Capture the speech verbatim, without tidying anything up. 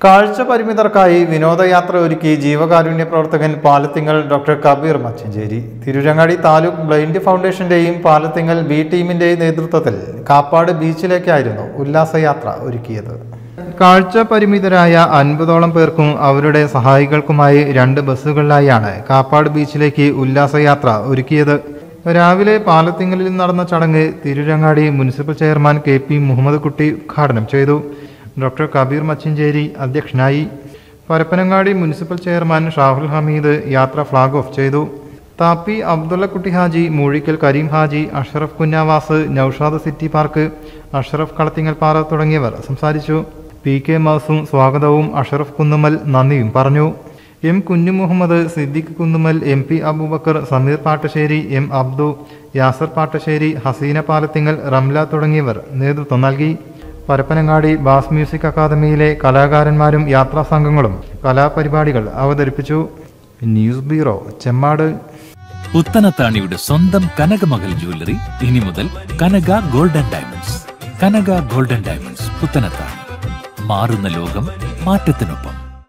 കാഴ്ച പരിമിതർക്കായി വിനോദയാത്ര ഒരുക്കി ജീവകാരുണ്യ പ്രവർത്തകൻ പാലത്തിങ്ങൽ ഡോക്ടർ കബീർ മച്ചഞ്ചേരി. തിരുരങ്ങാടി താലൂക്ക് ബ്ലൈൻഡ് ഫൗണ്ടേഷന്റെയും പാലത്തിങ്ങൽ ബി ടീമിന്റെയും നേതൃത്വത്തിൽ കാപ്പാട് ബീച്ചിലേക്കായിരുന്നു ഉല്ലാസയാത്ര ഒരുക്കിയത്. കാഴ്ച പരിമിതരായ അൻപതോളം പേർക്കും അവരുടെ സഹായികൾക്കുമായി രണ്ട് ബസ്സുകളിലായാണ് കാപ്പാട് ബീച്ചിലേക്ക് ഉല്ലാസയാത്ര ഒരുക്കിയത്. രാവിലെ പാലത്തിങ്ങലിൽ നടന്ന ചടങ്ങ് Tirurangadi municipal chairman K P Muhammad Kutty ഉദ്ഘാടനം ചെയ്തു. ഡോക്ടർ കബീർ മച്ചഞ്ചേരി അധ്യക്ഷനായി. പരപ്പനങ്ങാടി മുനിസിപ്പൽ ചെയർമാൻ ഷാഹുൽ ഹമീദ് യാത്ര ഫ്ളാഗ് ഓഫ് ചെയ്തു. താപ്പി അബ്ദുള്ളക്കുട്ടി ഹാജി, മൂഴിക്കൽ കരീം ഹാജി, അഷറഫ് കുഞ്ഞാവാസ്, നൌഷാദ് സിറ്റി പാർക്ക്, അഷറഫ് കളത്തിങ്ങൽപ്പാറ തുടങ്ങിയവർ സംസാരിച്ചു. പി കെ മൗസും സ്വാഗതവും അഷറഫ് കുന്നുമൽ നന്ദിയും പറഞ്ഞു. M Kunhu Muhammad, Siddique Kunnumal, M P Abubakar, Sameer Pattassery, M Abdu, Yasar Pattassery, Haseena Palathingal, Ramla തുടങ്ങിയവർ നേതൃത്വം നൽകി. പരപ്പനങ്ങാടി ബാസ് മ്യൂസിക് അക്കാദമിയിലെ കലാകാരന്മാരും യാത്രാ സംഘങ്ങളും കലാപരിപാടികൾ അവതരിപ്പിച്ചു. News bureau, Chemmad. പുത്തനത്താണിയുടെ സ്വന്തം കനകമകൽ ജ്വല്ലറി ഇനി മുതൽ Kanaka golden diamonds. Kanaka golden diamonds, Puthanathani. മാറുന്ന ലോകം, മാറ്റത്തിനൊപ്പം.